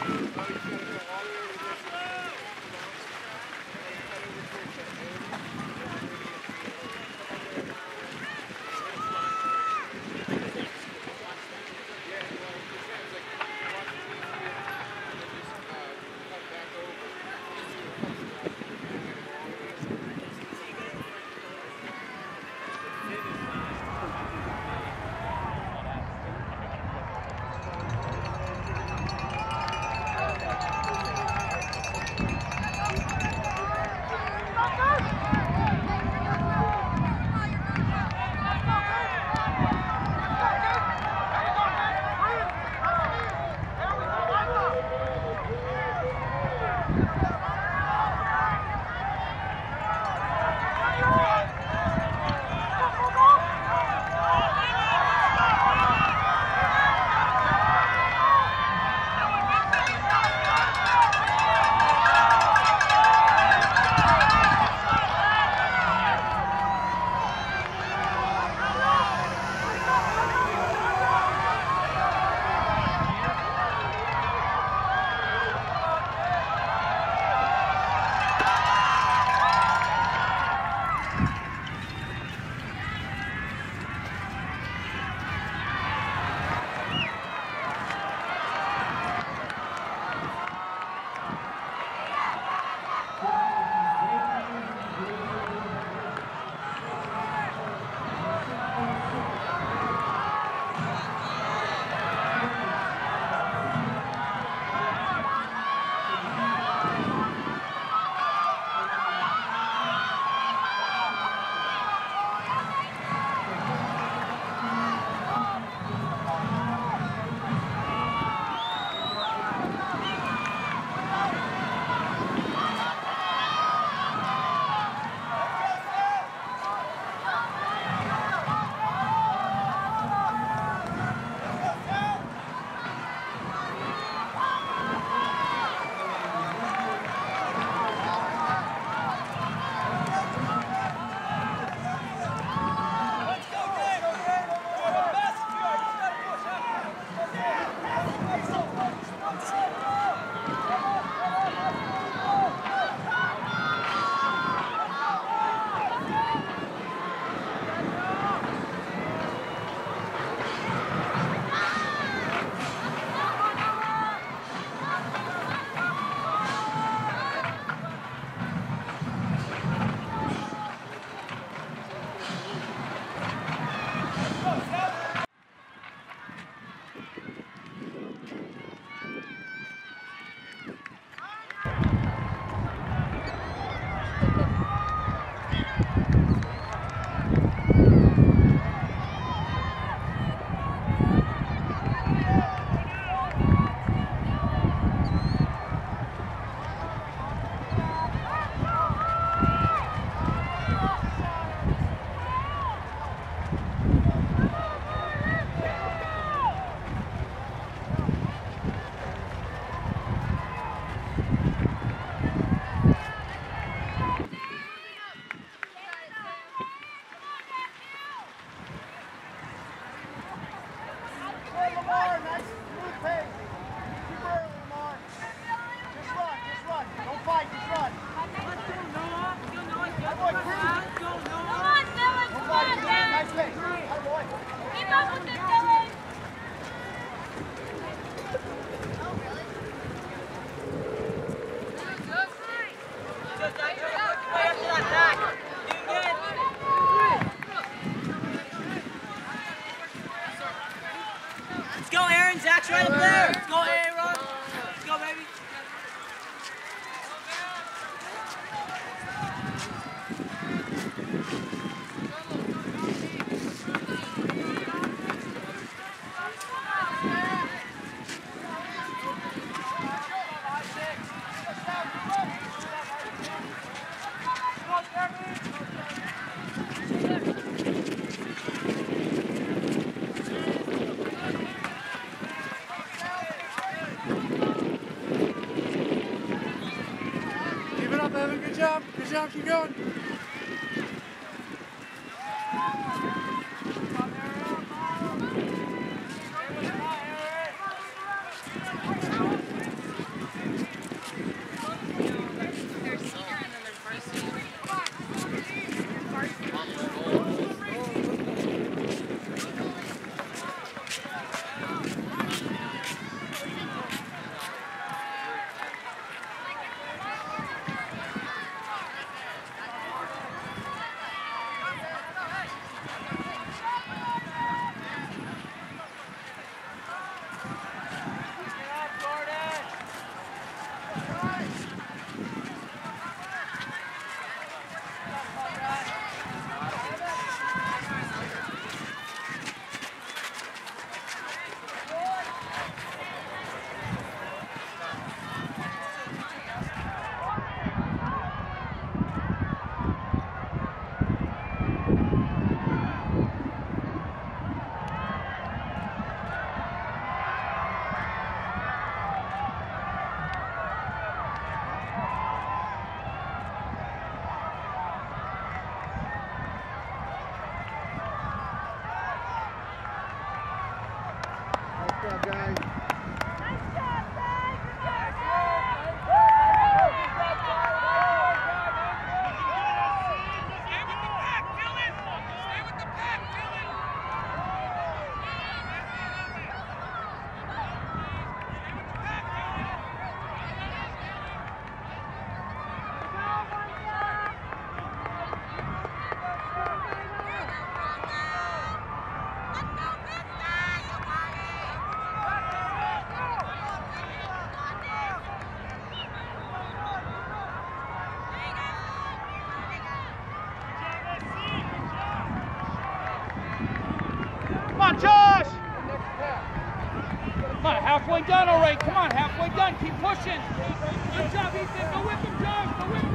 Zach's right up there. Let's go, Aaron. Let's go, baby. Good job. Good job. Keep going. halfway done already. Come on, halfway done. Keep pushing. Good job, Ethan. Go with him, Josh. Go with him.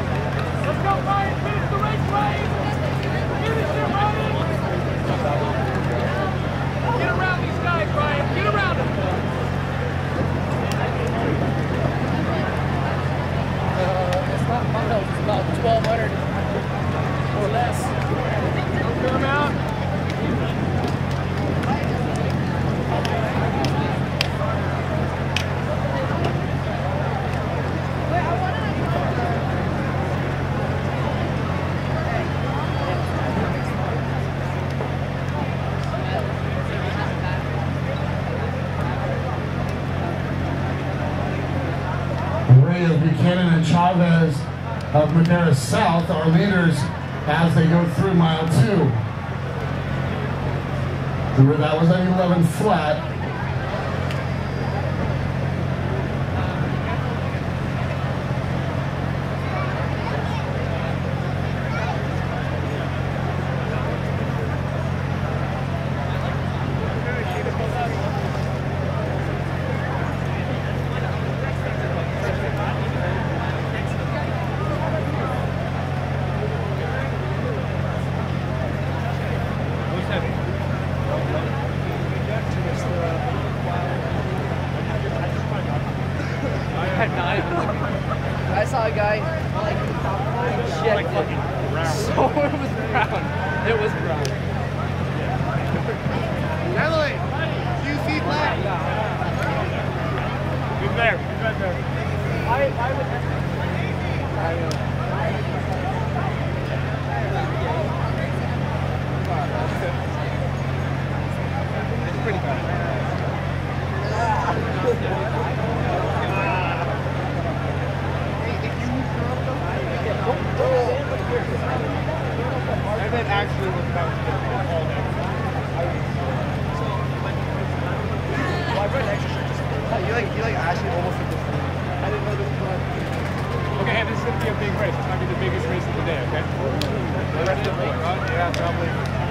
Let's go, Ryan! Finish the race, Ryan! Finish it, Ryan! Buchanan and Chavez of Madera South, our leaders as they go through mile 2. Remember, that was at 11 flat. I saw a guy like shit. fucking brown. So it was brown. It was brown. Emily, few feet left. Good there. Good there. I would. It's pretty bad. And then actually was about to get all that. You like actually almost did this. I didn't know this was. Okay, this is going to be a big race. It's going to be the biggest race of the day, okay? Yeah, probably.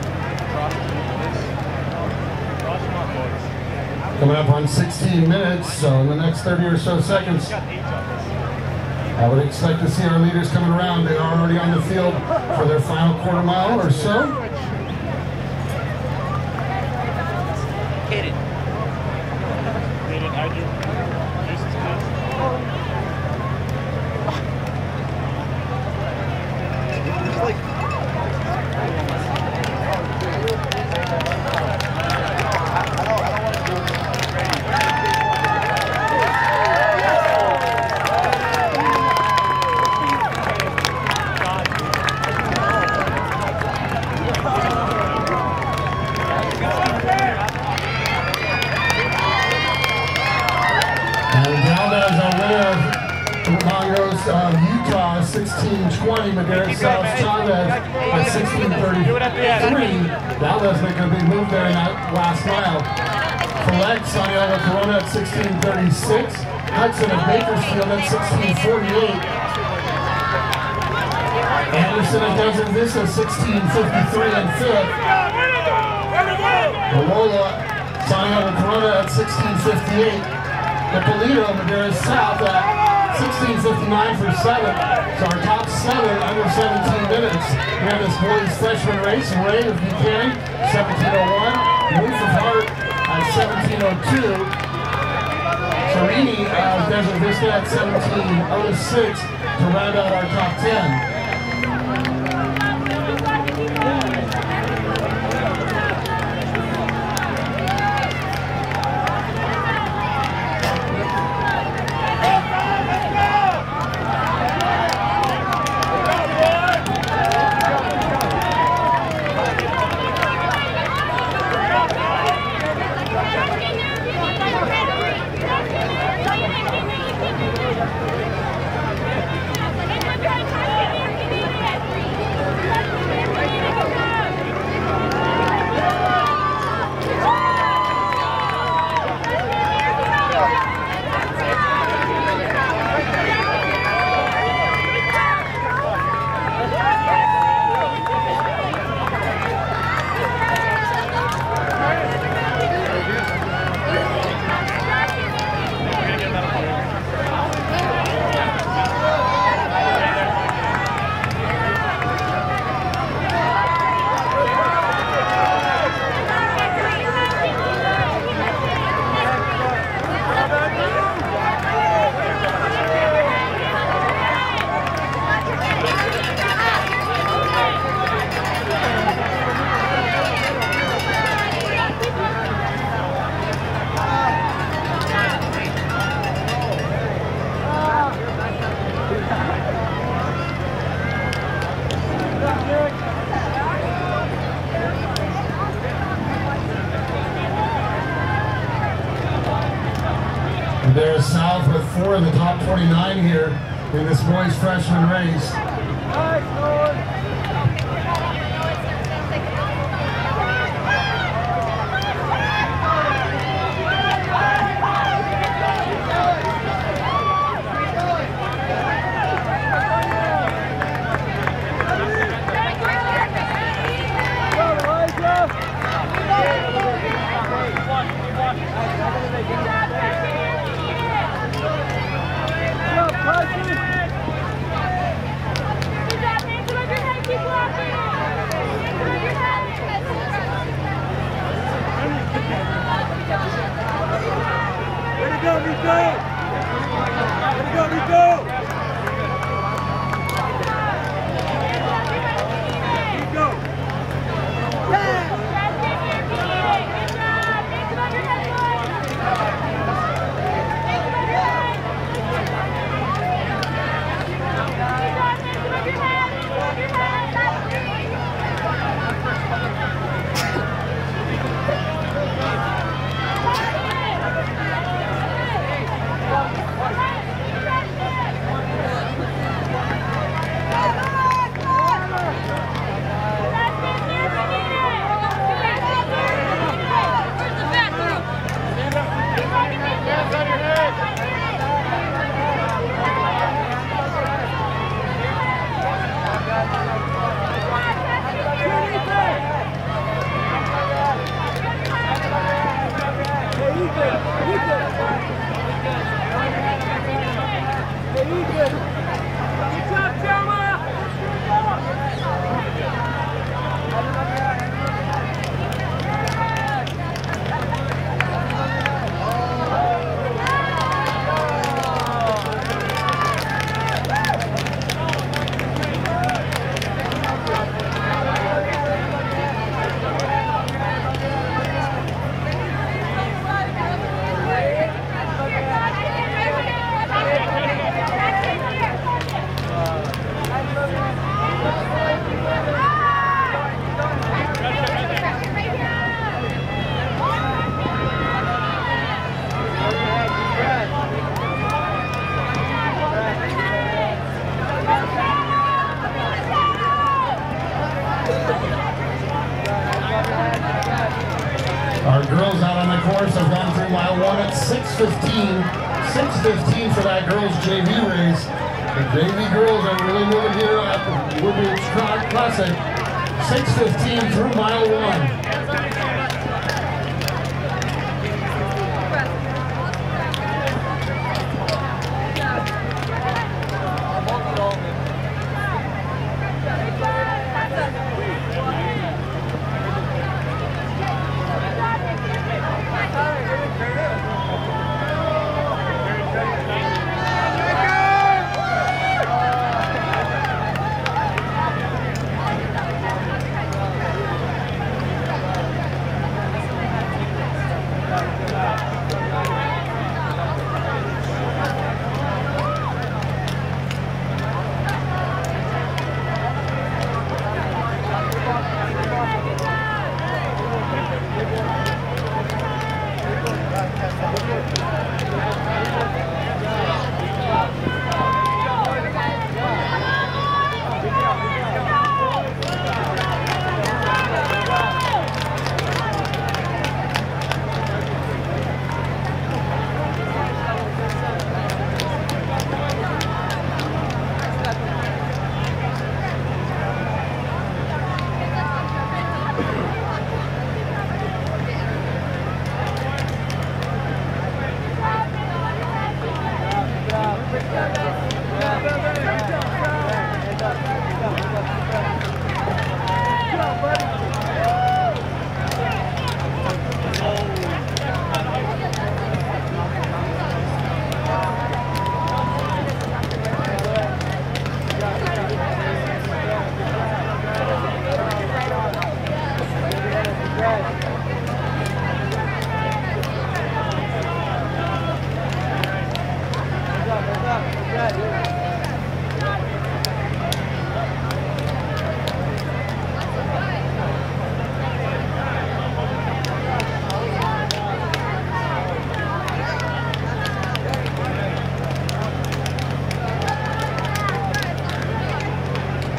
Cross them up, boys. Coming up on 16 minutes, so in the next 30 or so seconds, I would expect to see our leaders coming around. They are already on the field for their final quarter mile or so. Hit it. I do. Jesus Christ. Utah 16:20, Madera South Chavez at 16:33. Valdez making a big move there in that last mile. Collect Santiago Corona at 16:36. Hudson of Bakersfield at 16:48. Anderson of Desert Vista 16:53 and 5th. Loyola Santiago Corona at 16:58. Hippolito Madera South at 16:59 for 7th. So our top 7 under 17 minutes. We have this boys freshman race. Ray of Buchanan, 17:01. Wolf of Hart at 17:02. Serini of Desert Vista at 17:06 to round out our top 10. Madera South with 4 in the top 29 here. in this boys freshman race. Our girls out on the course have gone through mile 1 at 6:15. 6:15 for that girls JV race. The JV girls are really moving here at the Woodbridge Classic. 6:15 through mile 1.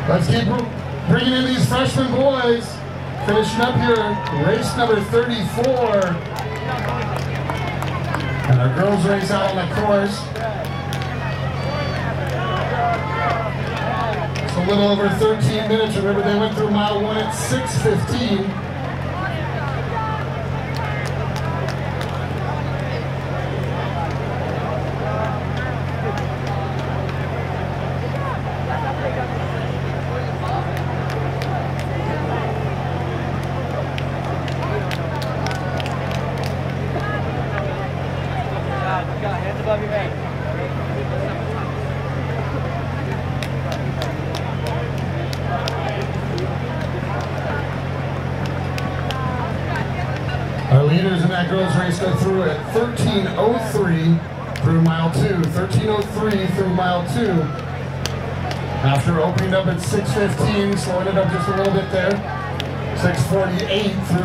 Let's keep bringing in these freshman boys. Finishing up here, race number 34. And our girls race out on the course. It's a little over 13 minutes. Remember, they went through mile 1 at 6:15. Hands above your head. Our leaders in that girls race go through at 13:03 through mile 2. 13:03 through mile 2. After opening up at 6:15, slowing it up just a little bit there. 6:48 through.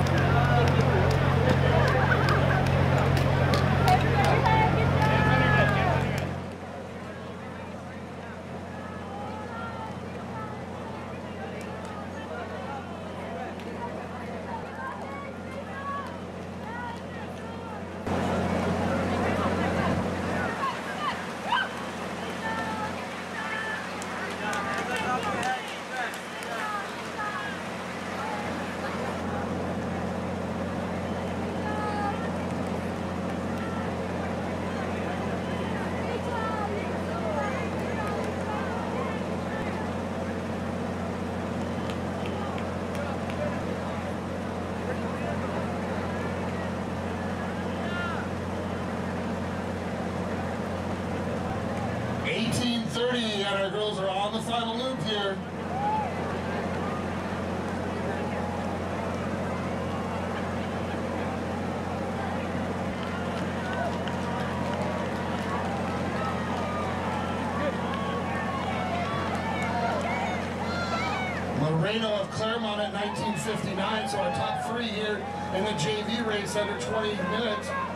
And our girls are on the final loop here. Moreno of Claremont at 19:59, so our top 3 here in the JV race under 20 minutes.